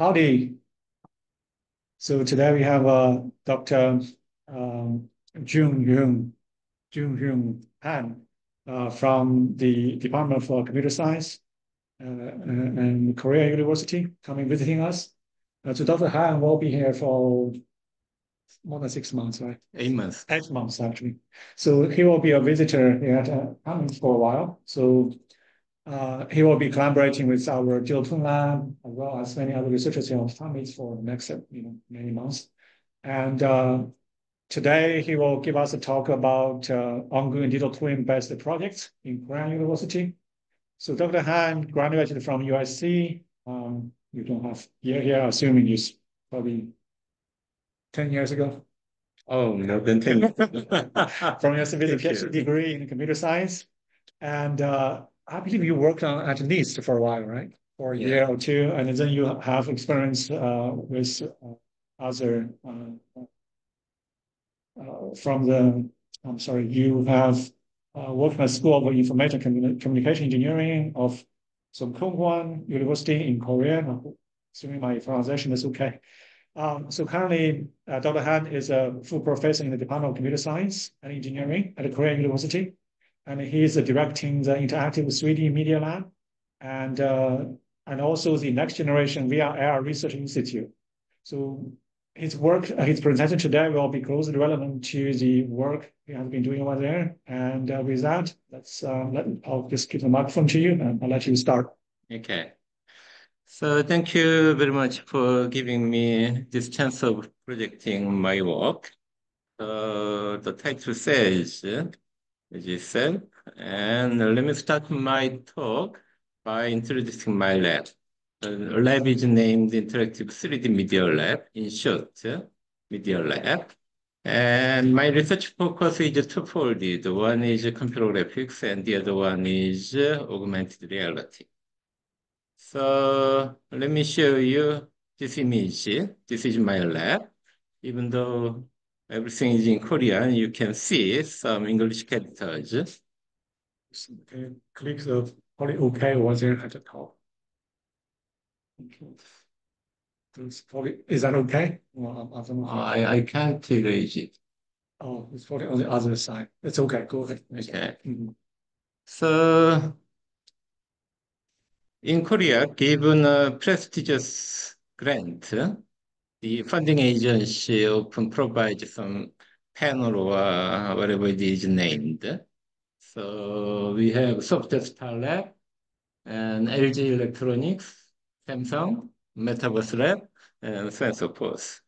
Howdy. So today we have Dr. Um, Jung Hyun Han from the Department for Computer Science and Korea University coming visiting us. So Dr. Han will be here for more than 6 months, right? 8 months. 8 months actually. So he will be a visitor here at coming for a while. So he will be collaborating with our Jiotun lab as well as many other researchers here on Tamiz for the next many months. And today he will give us a talk about ongoing digital twin-based projects in Korean University. So Dr. Han graduated from USC. You don't have year here, assuming it's probably 10 years ago. Oh, more than 10. From your with a Thank PhD you. degree in computer science. And I believe you worked on at least for a while, right? For a Yeah. year or two, and then you have experience with other from the. I'm sorry, you have worked at School of Information Communication Engineering of Songkungwan University in Korea. Assuming my pronunciation is okay. So currently, Dr. Han is a full professor in the Department of Computer Science and Engineering at the Korea University, and he is directing the Interactive 3D Media Lab and also the Next Generation VR/AR Research Institute. So his work, his presentation today will be closely relevant to the work he has been doing over there. And with that, I'll just give the microphone to you, and I'll let you start. Okay. So thank you very much for giving me this chance of projecting my work. The title says, as you said, and let me start my talk by introducing my lab. The lab is named Interactive 3D Media Lab, in short, Media Lab. And my research focus is twofold. One is computer graphics and the other one is augmented reality. So let me show you this image. This is my lab. Even though everything is in Korean, you can see some English characters. Okay, click the probably OK over there at the top. Okay. Is that okay? Well, I don't know. I can't erase it. Oh, it's probably on the other side. It's okay. Go ahead. Okay. Mhm. So in Korea, given a prestigious grant, the funding agency often provides some panel or whatever it is named. So we have Software Star Lab and LG Electronics, Samsung, Metaverse Lab, and so on and so forth.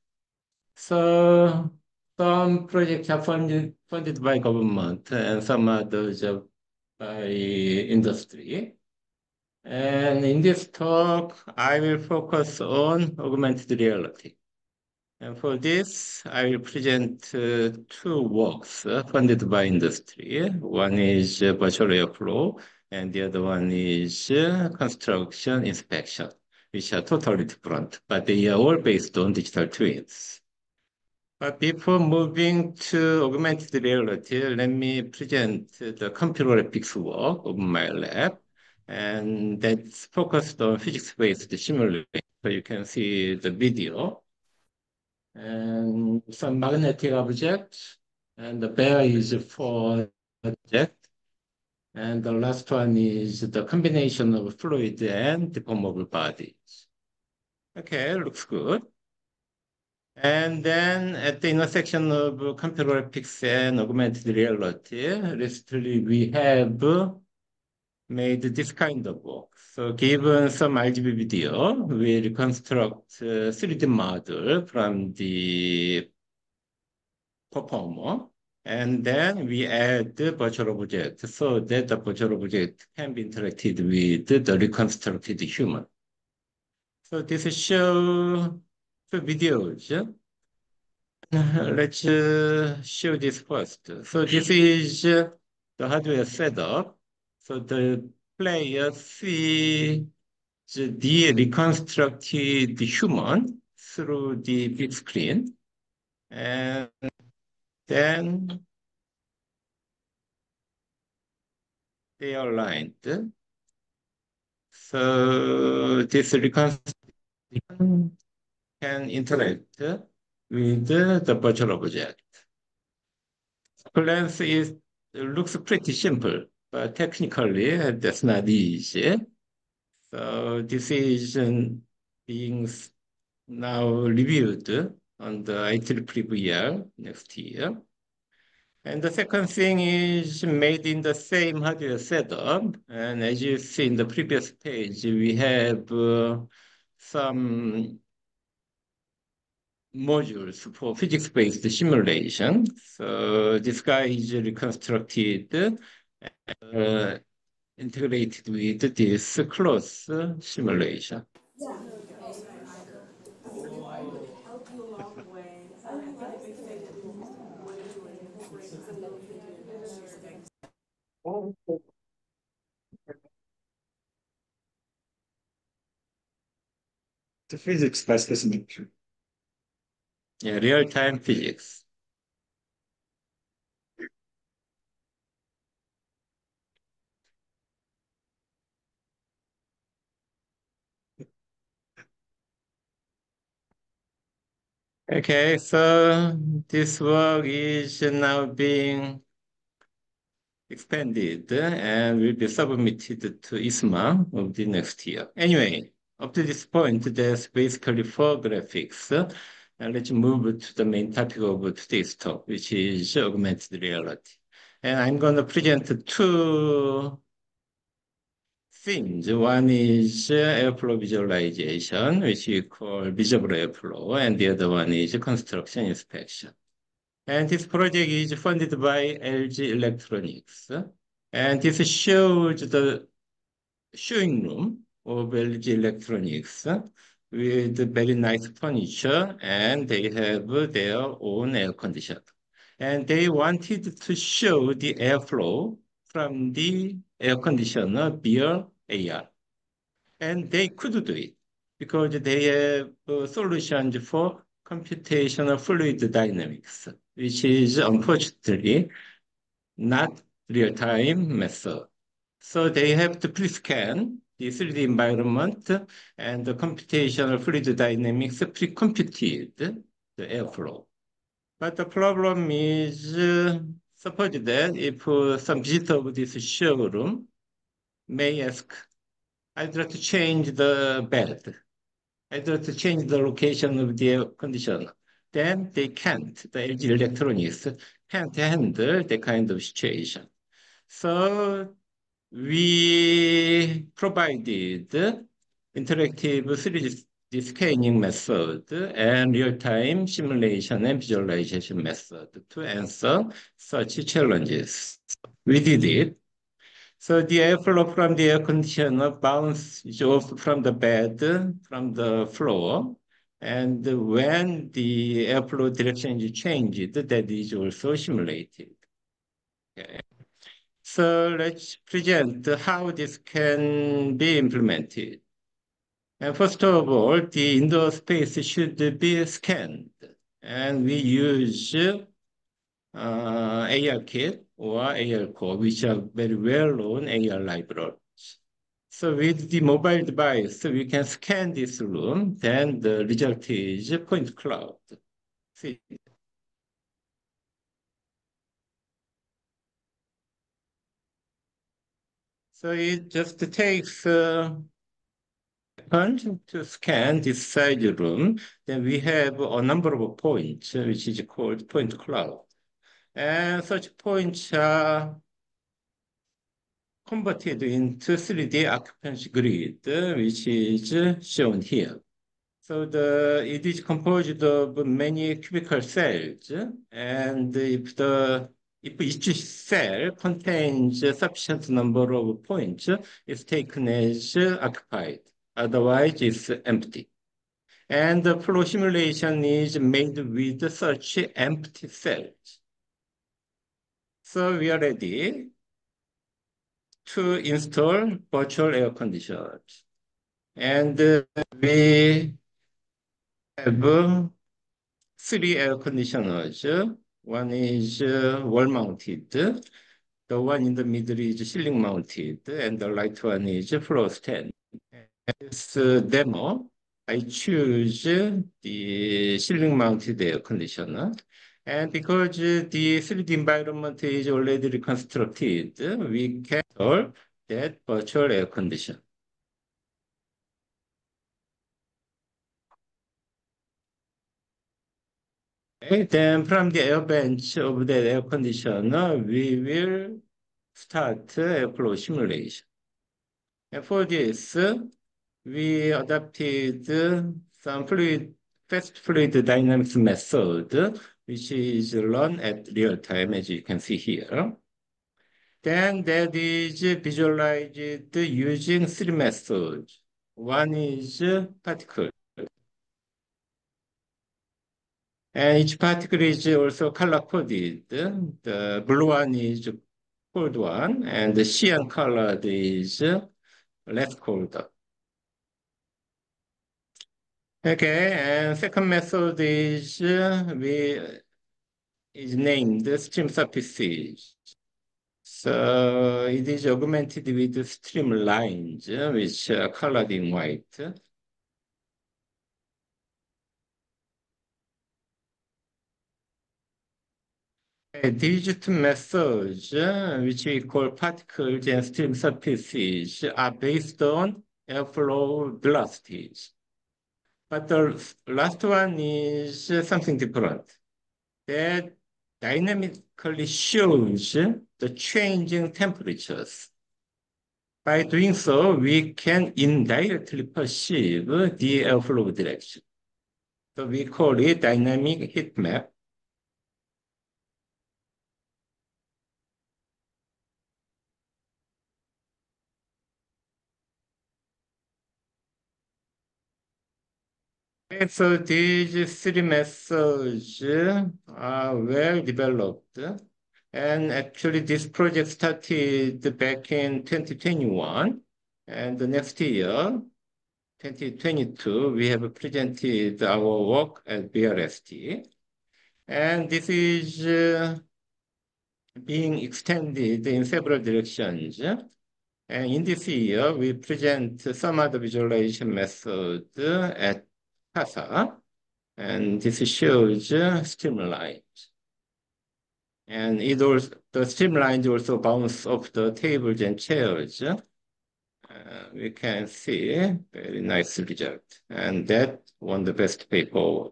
So some projects are funded by government and some others are by industry. And in this talk, I will focus on augmented reality. And for this, I will present two works funded by industry. One is virtual airflow, and the other one is construction inspection, which are totally different, but they are all based on digital twins. But before moving to augmented reality, let me present the computer graphics work of my lab, and that's focused on physics-based simulation. So you can see the video and some magnetic object, and the bear is for object, and the last one is the combination of fluid and deformable bodies. Okay, looks good. And then at the intersection of computer graphics and augmented reality, recently we have made this kind of work. So given some RGB video, we reconstruct 3D model from the performer, and then we add the virtual object so that the virtual object can be interacted with the reconstructed human. So this show the videos. Let's show this first. So this is the hardware setup. So the player sees the reconstructed human through the big screen, and then they are aligned. So this reconstructed can interact with the virtual object. Glance is looks pretty simple, but technically that's not easy. So this is being now reviewed on the IEEE VR next year. And the second thing is made in the same hardware setup. And as you see in the previous page, we have some modules for physics-based simulation. So this guy is reconstructed, integrated with this close simulation. The physics based, isn't it? Yeah, real-time physics. Okay, so this work is now being expanded and will be submitted to ISMA of the next year. Anyway, up to this point, there's basically four graphics. And let's move to the main topic of today's talk, which is augmented reality. And I'm going to present two things. One is airflow visualization, which we call visible airflow, and the other one is construction inspection. And this project is funded by LG Electronics. And this shows the showing room of LG Electronics with very nice furniture, and they have their own air conditioner. And they wanted to show the airflow from the air conditioner via AR. And they could do it because they have solutions for computational fluid dynamics, which is unfortunately not real-time method. So they have to pre-scan the 3D environment and the computational fluid dynamics pre-computed the airflow. But the problem is, suppose that if some visitor of this showroom may ask, I'd like to change the bed. I'd like to change the location of the air conditioner. Then they can't. The LG Electronics can't handle the kind of situation. So we provided interactive 3D scanning method and real-time simulation and visualization method to answer such challenges. We did it. So the airflow from the air conditioner bounces off from the bed, from the floor. And when the airflow direction is changed, that is also simulated. Okay. So let's present how this can be implemented. And first of all, the indoor space should be scanned. And we use ARKit or ARCore, which are very well-known AR libraries. So with the mobile device, we can scan this room, then the result is point cloud. See? So it just takes second to scan this side room. Then we have a number of points, which is called point cloud. And such points are converted into 3D occupancy grid, which is shown here. So it is composed of many cubical cells, and if each cell contains a sufficient number of points, it's taken as occupied. Otherwise, it's empty. And the flow simulation is made with such empty cells. So we are ready to install virtual air conditioners. And we have three air conditioners. One is wall-mounted. The one in the middle is ceiling-mounted, and the right one is floor stand. This demo I choose the ceiling mounted air conditioner. And because the 3D environment is already reconstructed, we can install that virtual air condition. Okay, then from the air bench of the air conditioner, we will start airflow simulation. And for this, we adopted some fast fluid dynamics method, which is run at real time, as you can see here. Then that is visualized using three methods. One is particle, and each particle is also color coded. The blue one is cold one, and the cyan colored is less cold. Okay, and second method is named stream surfaces. So it is augmented with streamlines, which are colored in white. These two methods, which we call particles and stream surfaces, are based on airflow velocities. But the last one is something different. That dynamically shows the changing temperatures. By doing so, we can indirectly perceive the airflow direction. So we call it dynamic heat map. And so these three methods are well developed. And actually this project started back in 2021. And the next year, 2022, we have presented our work at BRST. And this is being extended in several directions. And in this year, we present some other visualization method at CASA. And this shows streamlines. And the streamlines also bounce off the tables and chairs. We can see very nice result. And that won the best paper.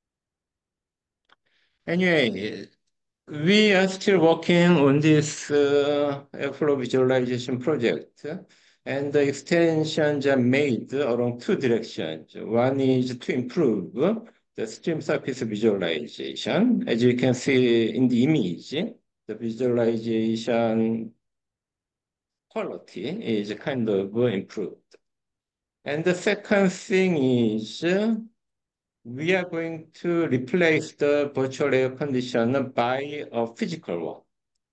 Anyway, we are still working on this airflow visualization project. And the extensions are made along two directions. One is to improve the stream surface visualization. As you can see in the image, the visualization quality is kind of improved. And the second thing is we are going to replace the virtual air conditioner by a physical one.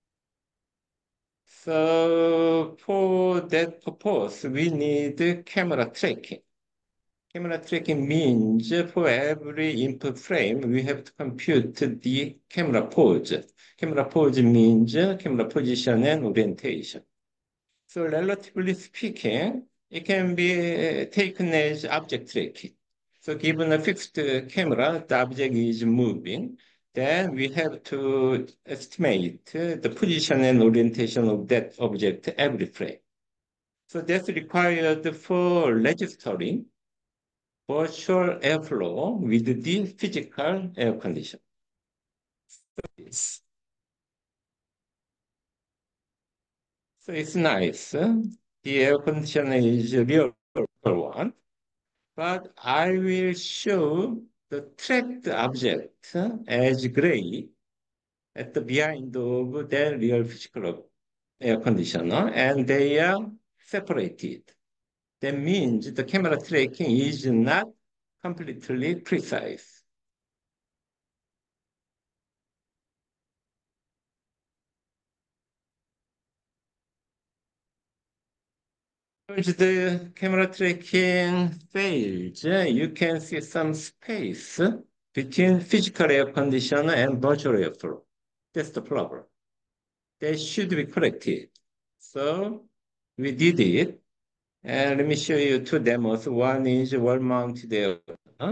So for that purpose, we need camera tracking. Camera tracking means for every input frame, we have to compute the camera pose. Camera pose means camera position and orientation. So relatively speaking, it can be taken as object tracking. So given a fixed camera, the object is moving, then we have to estimate the position and orientation of that object every frame. So that's required for registering virtual airflow with the physical air condition. So it's nice. The air conditioner is a real one, but I will show the tracked object as gray at the behind of the real physical air conditioner, and they are separated. That means the camera tracking is not completely precise. If the camera tracking fails, you can see some space between physical air conditioner and virtual airflow. That's the problem. That should be corrected. So we did it. And let me show you two demos. One is wall-mounted air.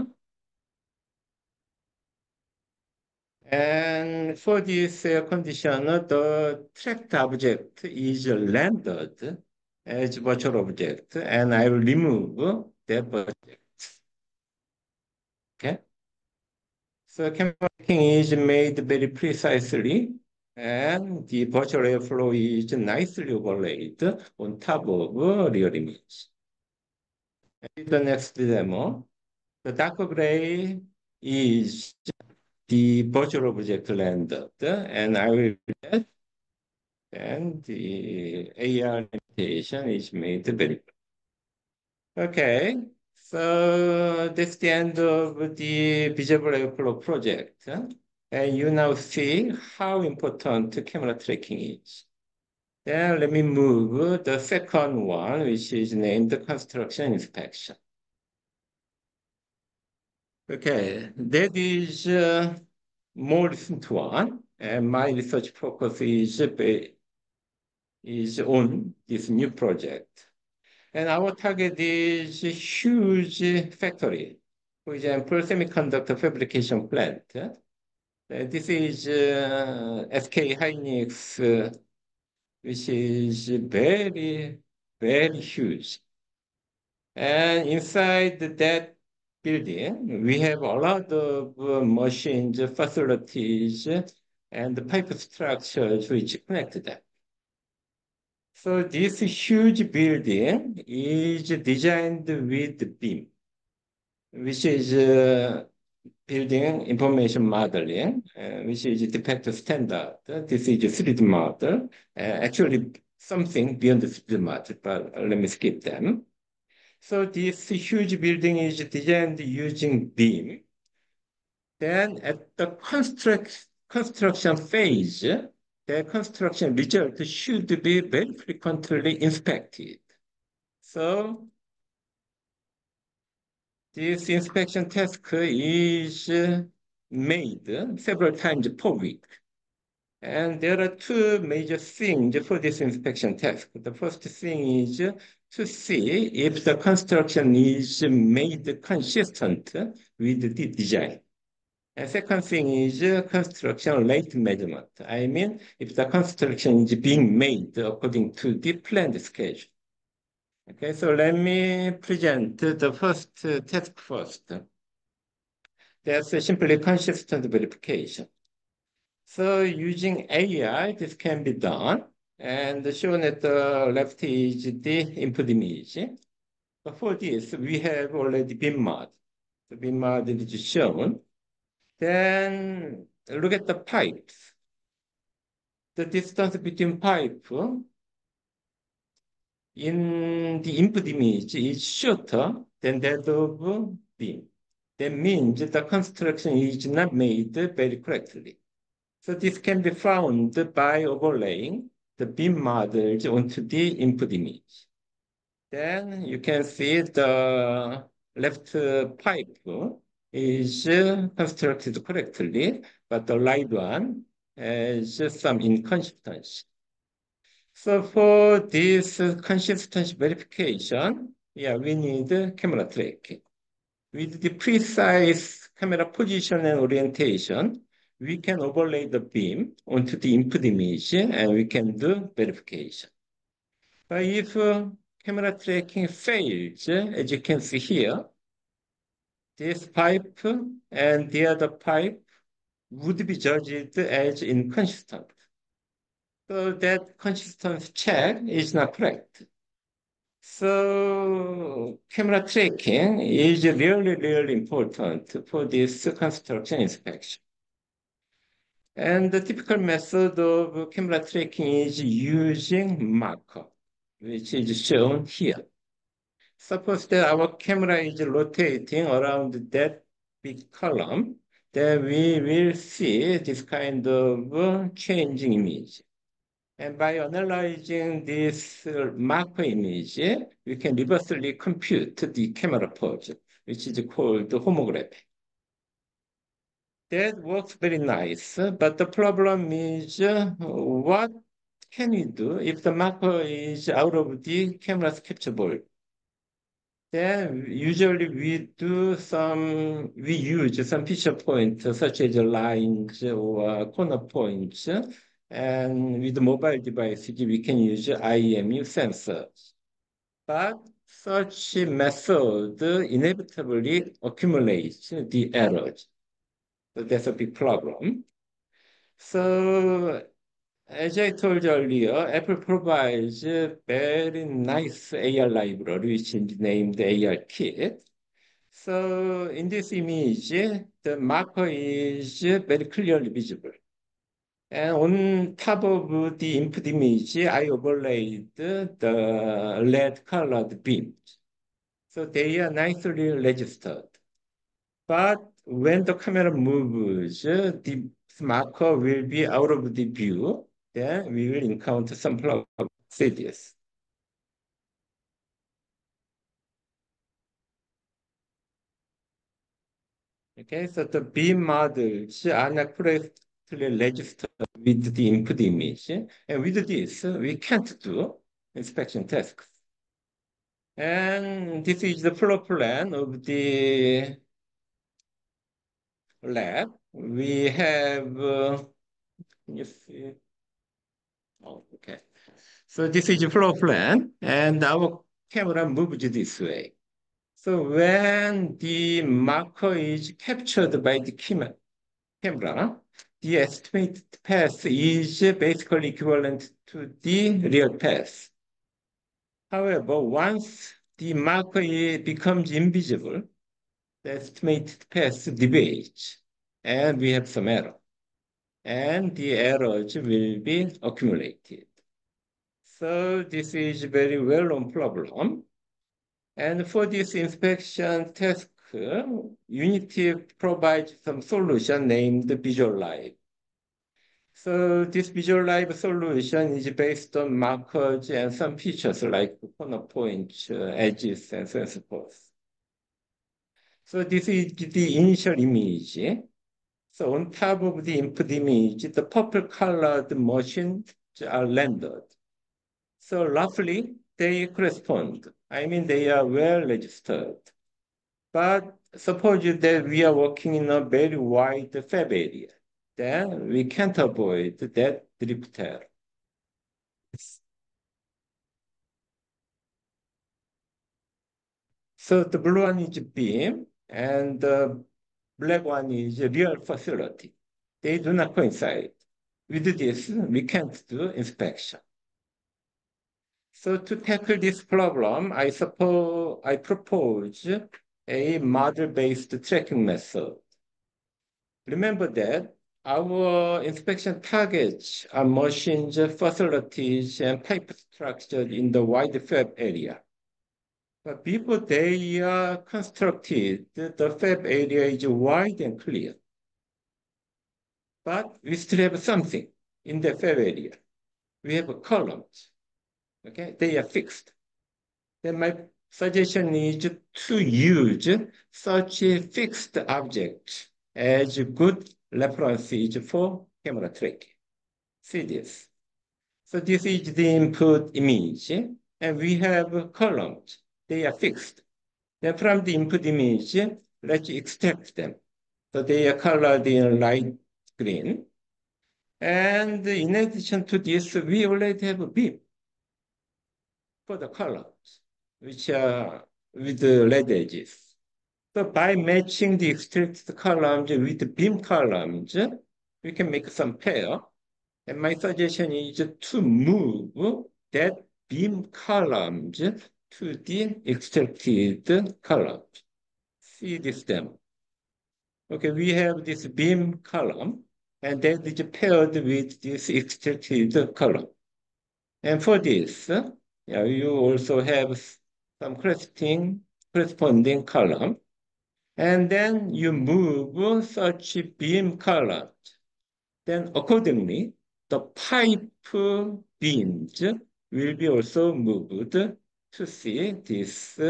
And for this air conditioner, the tracked object is rendered as virtual object, and I will remove that object. Okay. So camera tracking is made very precisely, and the virtual airflow is nicely overlaid on top of real image. And the next demo, the dark gray is the virtual object rendered, and I will and the AR limitation is made very good. Okay, so that's the end of the Visible Airflow project. And you now see how important camera tracking is. Then let me move the second one, which is named construction inspection. Okay, that is more recent one, and my research focus is on this new project. And our target is a huge factory. For example, semiconductor fabrication plant. This is SK Hynix, which is very, very huge. And inside that building, we have a lot of machines, facilities, and pipe structures which connect them. So this huge building is designed with BIM, which is building information modeling, which is defect standard. This is a 3D model, actually something beyond the 3D model, but let me skip them. So this huge building is designed using BIM. Then at the construction phase, the construction result should be very frequently inspected. So this inspection task is made several times per week. And there are two major things for this inspection task. The first thing is to see if the construction is made consistent with the design. And second thing is construction rate measurement. I mean, if the construction is being made according to the planned schedule. Okay, so let me present the first task first. That's simply consistent verification. So using AI, this can be done. And shown at the left is the input image. But for this, we have already BIM mod. The BIM mod is shown. Then look at the pipes. The distance between pipe in the input image is shorter than that of beam. That means the construction is not made very correctly. So this can be found by overlaying the beam models onto the input image. Then you can see the left pipe is constructed correctly, but the right one has some inconsistency. So for this consistency verification, yeah, we need camera tracking. With the precise camera position and orientation, we can overlay the beam onto the input image and we can do verification. But if camera tracking fails, as you can see here, this pipe and the other pipe would be judged as inconsistent. So that consistency check is not correct. So camera tracking is really, really important for this construction inspection. And the typical method of camera tracking is using marker, which is shown here. Suppose that our camera is rotating around that big column, then we will see this kind of changing image. And by analyzing this marker image, we can reversely compute the camera pose, which is called homography. That works very nice, but the problem is what can we do if the marker is out of the camera's capture ball? Then usually we use some feature points such as lines or corner points. And with the mobile devices, we can use IMU sensors. But such method inevitably accumulates the errors. So that's a big problem. So as I told you earlier, Apple provides a very nice AR library, which is named ARKit. So in this image, the marker is very clearly visible. And on top of the input image, I overlaid the red colored beams. So they are nicely registered. But when the camera moves, the marker will be out of the view. Then we will encounter some problem. See this. Okay, so the beam models are not correctly registered with the input image. And with this, we can't do inspection tasks. And this is the floor plan of the lab. We have, can you see? Oh, okay. So this is the floor plan, and our camera moves this way. So when the marker is captured by the camera, the estimated path is basically equivalent to the real path. However, once the marker becomes invisible, the estimated path deviates, and we have some error. And the errors will be accumulated. So this is a very well-known problem. And for this inspection task, Unity provides some solution named Visual Live. So this Visual Live solution is based on markers and some features like corner points, edges, and so forth. So this is the initial image. So on top of the input image, the purple colored machines are rendered. So roughly, they correspond. I mean, they are well registered. But suppose that we are working in a very wide fab area, then we can't avoid that drift error. So the blue one is beam, and the black one is real facility. They do not coincide. With this, we can't do inspection. So to tackle this problem, I propose a model-based tracking method. Remember that our inspection targets are machines, facilities, and pipe structures in the wide fab area. But before they are constructed, the fab area is wide and clear. But we still have something in the fab area. We have columns, okay? They are fixed. Then my suggestion is to use such a fixed object as good references for camera tracking. See this. So this is the input image, and we have columns. They are fixed. Then from the input image, let's extract them. So they are colored in light green. And in addition to this, we already have a beam for the columns, which are with the red edges. So by matching the extracted columns with the beam columns, we can make some pair. And my suggestion is to move that beam columns to the extracted columns. See this demo. Okay, we have this beam column, and that is paired with this extracted column. And for this, you also have some corresponding column. And then you move such beam columns. Then accordingly, the pipe beams will be also moved to see this,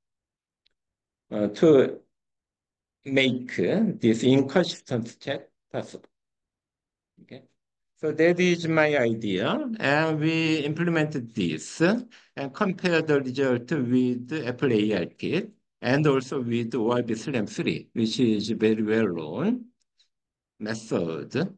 to make this inconsistent check possible. Okay. So that is my idea, and we implemented this and compared the result with Apple AI Kit and also with OIB Slam 3, which is very well known method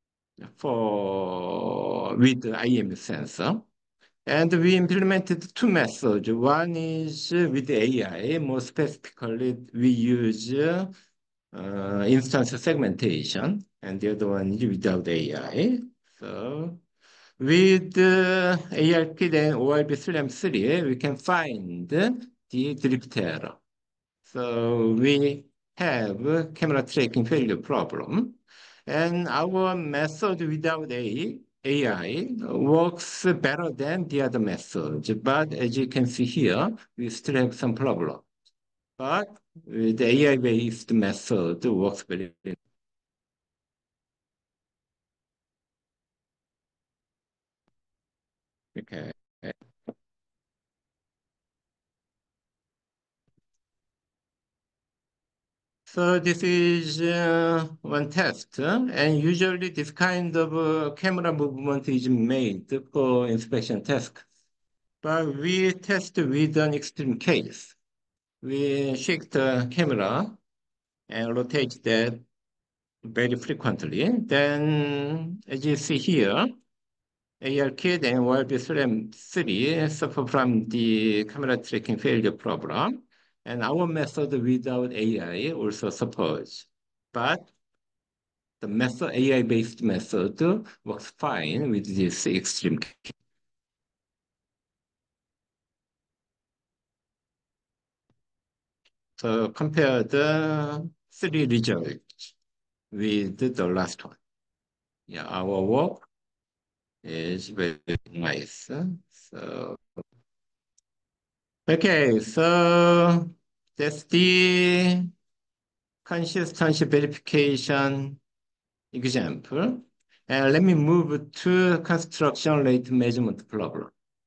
for with the IM sensor. And we implemented two methods. One is with AI, more specifically, we use instance segmentation, and the other one is without AI. So with ARKit and ORB Slam 3, we can find the drift error. So we have camera tracking failure problem. And our method without AI works better than the other methods. But as you can see here, we still have some problem. But the AI-based method works very well. Okay. So this is one test, and usually this kind of camera movement is made for inspection test. But we test with an extreme case. We shake the camera and rotate that very frequently. Then, as you see here, ARKit and YB 3 suffer from the camera tracking failure problem, and our method without AI also suffers. But the method, AI-based method works fine with this extreme case. So compare the three results with the last one. Yeah, our work is very nice. So, okay, so that's the consistency verification example. And let me move to construction rate measurement problem.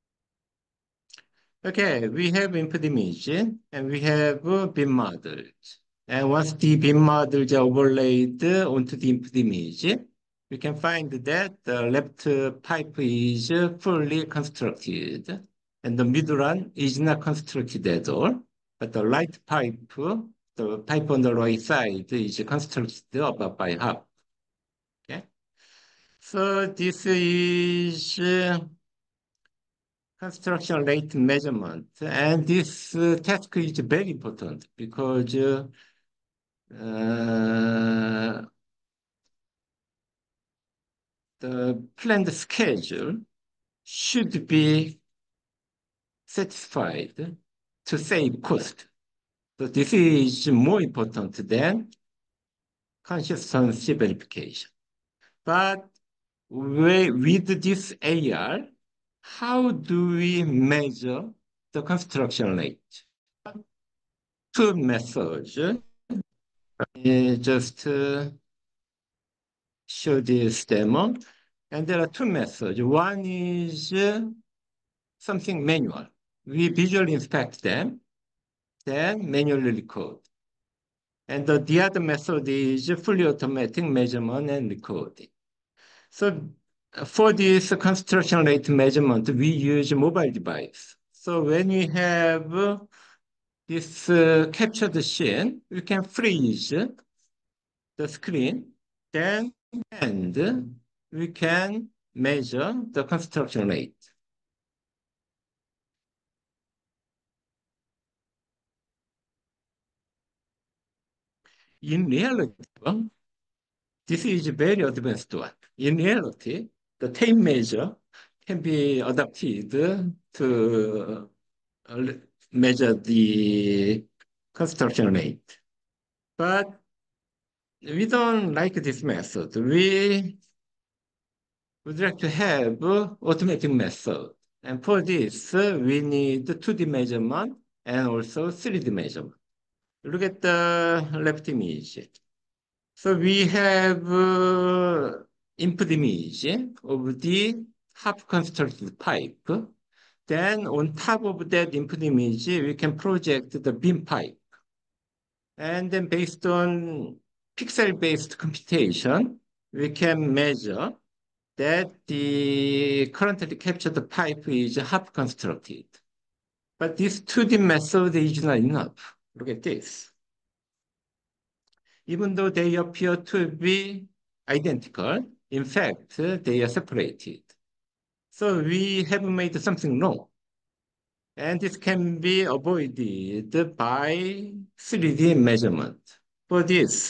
Okay, we have input image and we have BIM models. And once the BIM models are overlaid onto the input image, we can find that the left pipe is fully constructed and the middle one is not constructed at all. But the right pipe, the pipe on the right side is constructed about by half. Okay, so this is construction rate measurement. And this task is very important because the planned schedule should be satisfied to save cost. So this is more important than consistency verification. But with this AR, how do we measure the construction rate? Two methods. Just show this demo. And there are two methods. One is something manual. We visually inspect them, then manually record. And the other method is fully automatic measurement and recording. So for this construction rate measurement, we use mobile device. So when we have this captured scene, we can freeze the screen, then and we can measure the construction rate. In reality, this is a very advanced one. In reality, the tape measure can be adapted to measure the construction rate. But we don't like this method. We would like to have automatic method. And for this, we need 2D measurement and also 3D measurement. Look at the left image. So we have input image of the half constructed pipe. Then on top of that input image, we can project the beam pipe. And then based on pixel-based computation, we can measure that the currently captured pipe is half constructed. But this 2D method is not enough. Look at this. Even though they appear to be identical, in fact, they are separated. So we have made something wrong. And this can be avoided by 3D measurement. For this,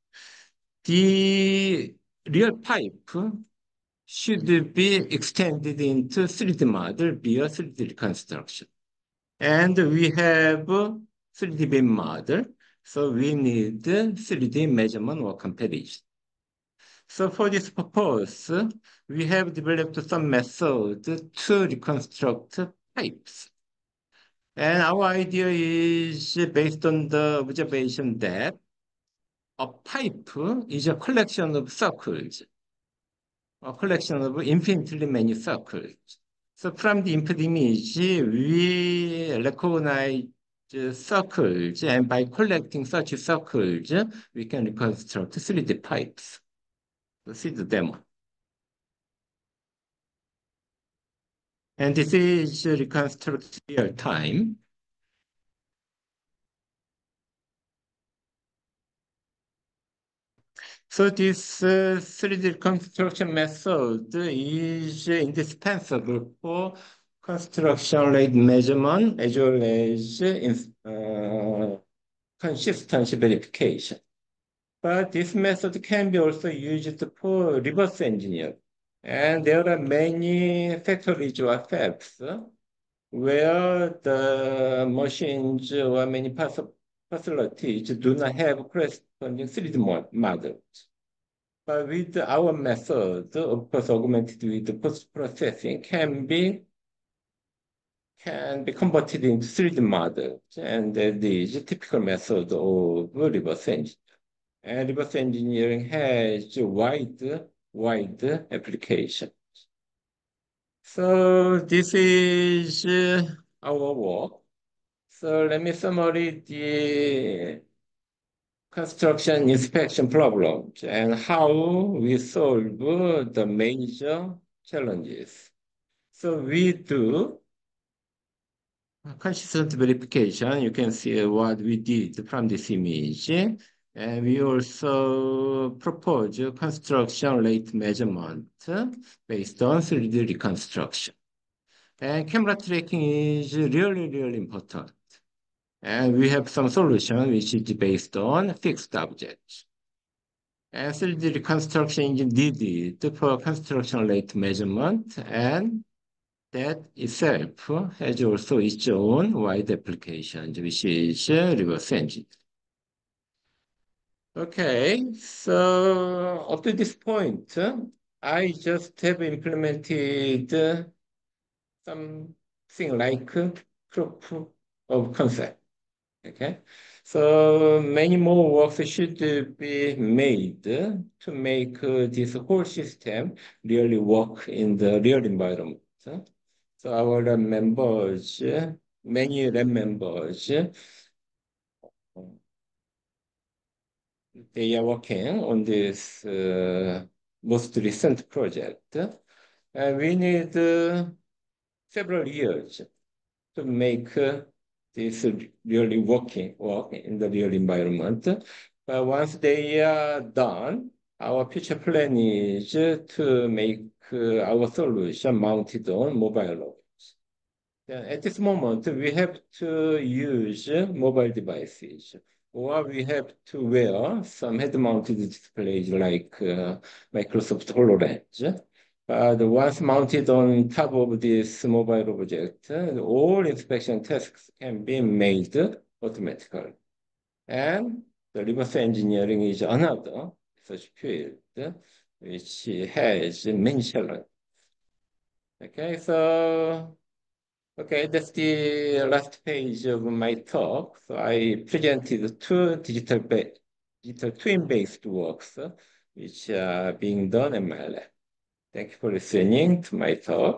the real pipe should be extended into 3D model via 3D reconstruction. And we have 3D BIM model, so we need 3D measurement or comparison. So for this purpose, we have developed some method to reconstruct pipes. And our idea is based on the observation that a pipe is a collection of circles, a collection of infinitely many circles. So from the input image, we recognize circles, and by collecting such circles, we can reconstruct 3D pipes. This is the demo. And this is reconstruct real time. So this 3D construction method is indispensable for construction rate measurement as well as consistency verification. But this method can be also used for reverse engineering. And there are many factories or fabs where the machines or many facilities do not have corresponding 3D models. But with our method, of course, augmented with post-processing, can be converted into 3D models, and that is a typical method of reverse engineering. And reverse engineering has wide application. So this is our work. So let me summarize the construction inspection problems and how we solve the major challenges. So we do consistent verification. You can see what we did from this image. And we also propose construction rate measurement based on 3D reconstruction. And camera tracking is really important. And we have some solution which is based on fixed objects. And 3D reconstruction is needed for construction rate measurement, and that itself has also its own wide applications, which is reverse engineering. Okay, so up to this point, I just have implemented something like proof of concept. Okay, so many more works should be made to make this whole system really work in the real environment. So our members, many lab members, they are working on this most recent project. And we need several years to make this really work in the real environment. But once they are done, our future plan is to make our solution mounted on mobile robots. At this moment, we have to use mobile devices, or we have to wear some head-mounted displays like Microsoft HoloLens. But once mounted on top of this mobile object, all inspection tasks can be made automatically. And the reverse engineering is another such field which has many challenges. Okay, so that's the last page of my talk. So I presented two digital twin-based works which are being done in my lab. Thank you for listening to my talk.